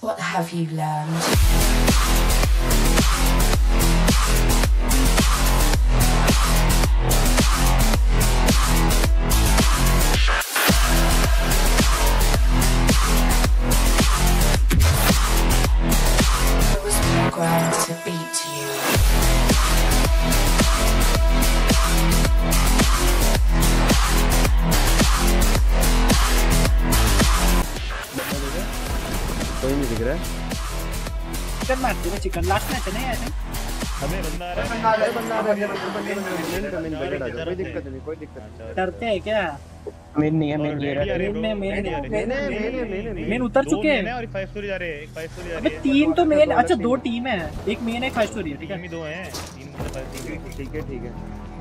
What have you learned? I was programmed to beat you. कोई नहीं दिख रहा है। चिकन मार दे चिकन लास्ट मैच है ना यार। हमें बंदा आ रहा है कोई दिक्कत नहीं कोई दिक्कत नहीं। डरते हैं क्या? मेन नहीं है मेन उतर चुके हैं और 5 स्टोरी जा रहे हैं 5 स्टोरी जा अबे रही है। 3 तो मेन अच्छा 2 टीम है एक मेन है 5 स्टोरी है ठीक है टीम ही 2 हैं 3 मतलब 5 टीम ठीक है ठीक है।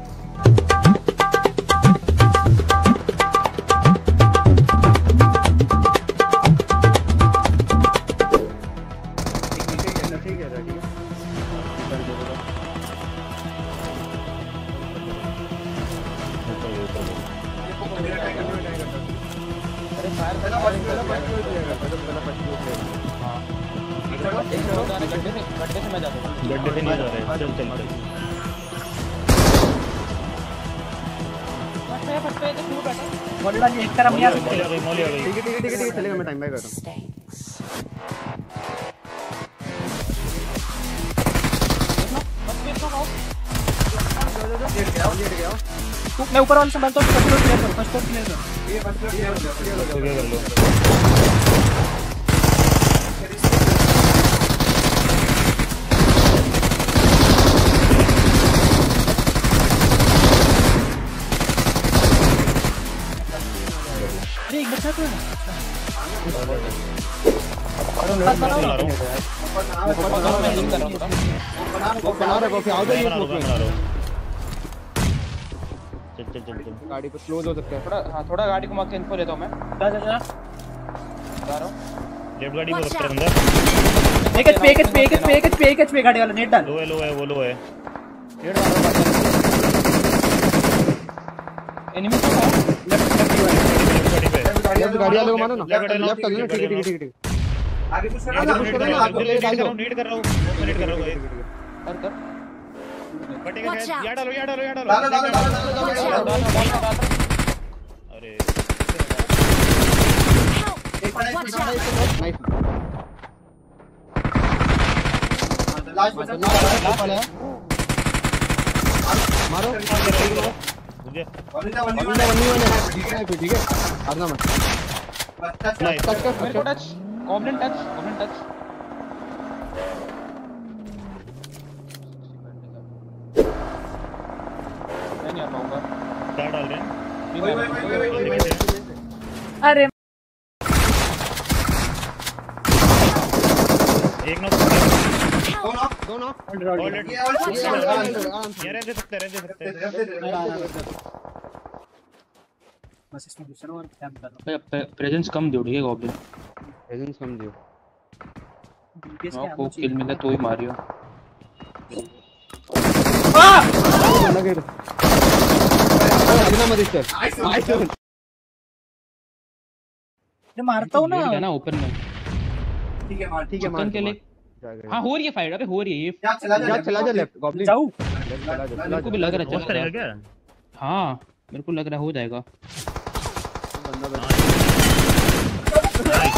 गड्ढे से नहीं जा रहे चल चल चल बोलना जी एक तरफ मियां मौली आ गई ठीक है चलेगा मैं टाइम बाय कर रहा हूं। मैं ऊपर वाले संभालता हूं फर्स्ट फ्लोर क्लियर कर फर्स्ट फ्लोर क्लियर कर ये फर्स्ट फ्लोर क्लियर कर लो अरे एक बच्चा तो है चल गाड़ी को क्लोज हो सकता है थोड़ा गाड़ी को मार के इन्फो लेता हूं मैं। जा जा जा लेफ्ट गाड़ी को रखता है बंदा एक एचपी गाड़ी वाला नेट डाल लो है वो लो है नेट मारो एनिमी को लेफ्ट गाड़ी पे लेफ्ट गाड़ी वाले को मारो ना लेफ्ट लेफ्ट कर लो ठीक है आगे कुछ नीड कर रहा हूं कर फटेगा शायद या डालो अरे नाइस मारो मुझे ठीक है हारना मत नाइस टच कॉम्प्लेन टच मैं नहीं आ पाऊंगा क्या डाल रहे हैं अरे एक नॉक दो नॉक ऑलरेडी ये रहने दे सकते बस इसमें दूसरा और कैंप कर रहा भाई प्रेजेंस कम दियो ठीक है गॉब्लिन प्रेजेंस कम दियो हूं को किल मिला तो ही मारियो बंदा गिर मत इस नाइस मैं मारता हूं ना ना ओपन में ठीक है चिकन के लिए हां हो रही है फाइट अबे हो रही है ये चला जा लेफ्ट गॉब्लिन जाऊं मेरे को भी लग रहा है बहुत करेगा क्या हां मेरे को लग रहा हो जाएगा बंदा